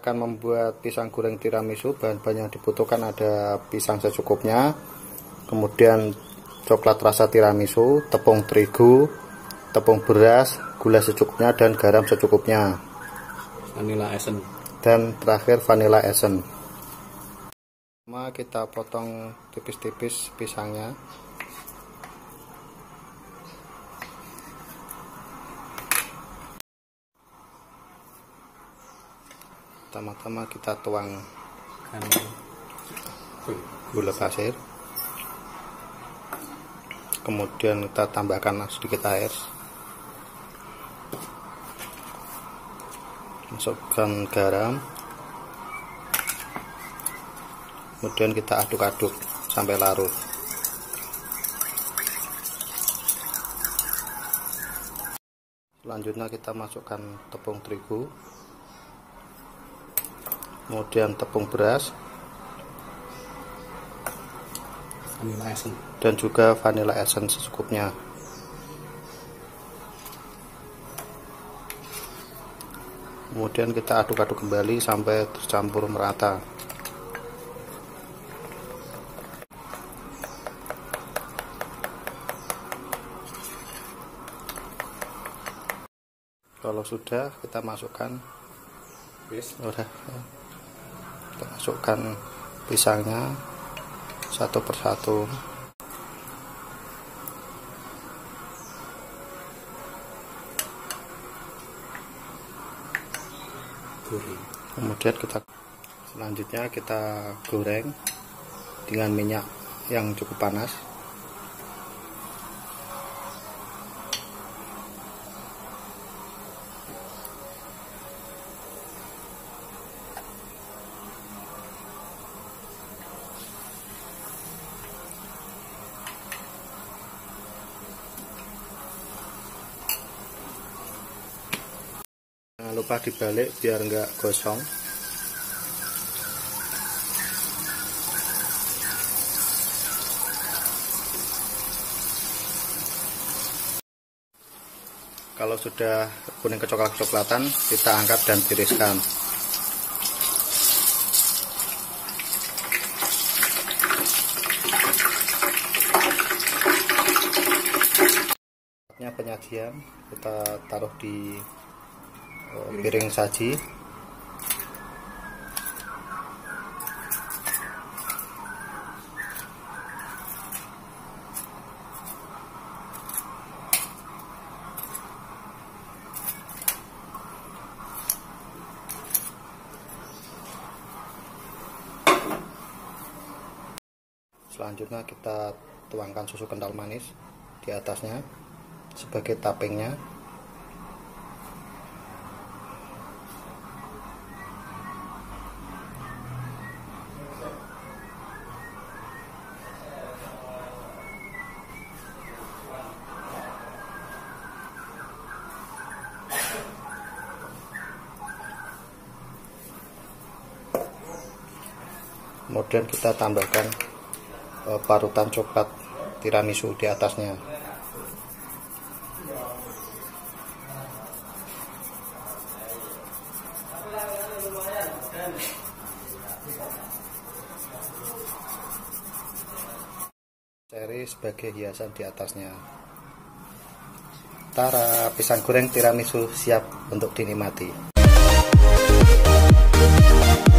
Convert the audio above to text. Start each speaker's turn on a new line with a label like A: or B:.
A: akan membuat pisang goreng tiramisu. Bahan-bahan yang dibutuhkan ada pisang secukupnya, kemudian coklat rasa tiramisu, tepung terigu, tepung beras, gula secukupnya, dan garam secukupnya,
B: vanilla essence,
A: dan terakhir vanilla essence. Pertama kita potong tipis-tipis pisangnya. Pertama-tama kita tuang gula pasir, kemudian kita tambahkan sedikit air, masukkan garam, kemudian kita aduk-aduk sampai larut. Selanjutnya kita masukkan tepung terigu, kemudian tepung beras,
B: vanilla essence,
A: dan juga vanilla essence secukupnya. Kemudian kita aduk-aduk kembali sampai tercampur merata. Kalau sudah, kita masukkan kita masukkan pisangnya satu persatu. Kemudian selanjutnya kita goreng dengan minyak yang cukup panas. Jangan lupa dibalik biar enggak gosong. Kalau sudah kuning kecoklat-coklatan, kita angkat dan tiriskan. Penyajian kita taruh di piring saji. Selanjutnya kita tuangkan susu kental manis di atasnya sebagai toppingnya. Kemudian kita tambahkan parutan coklat tiramisu di atasnya. Cherry sebagai hiasan di atasnya. Tara, pisang goreng tiramisu siap untuk dinikmati.